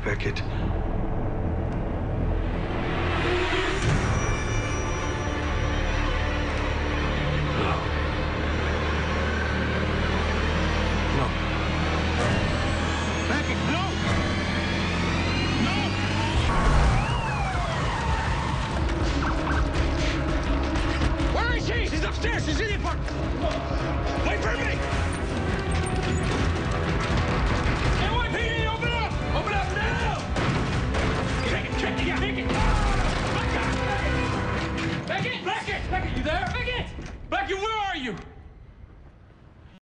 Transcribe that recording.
Beckett. No. No. Beckett, no! No! Where is she? She's upstairs. She's in the apartment. Wait for me! NYPD, open up! Open up now! Take it, take it, take it! Beckett! Beckett! Beckett! Beckett, you there? Beckett! Beckett, where are you?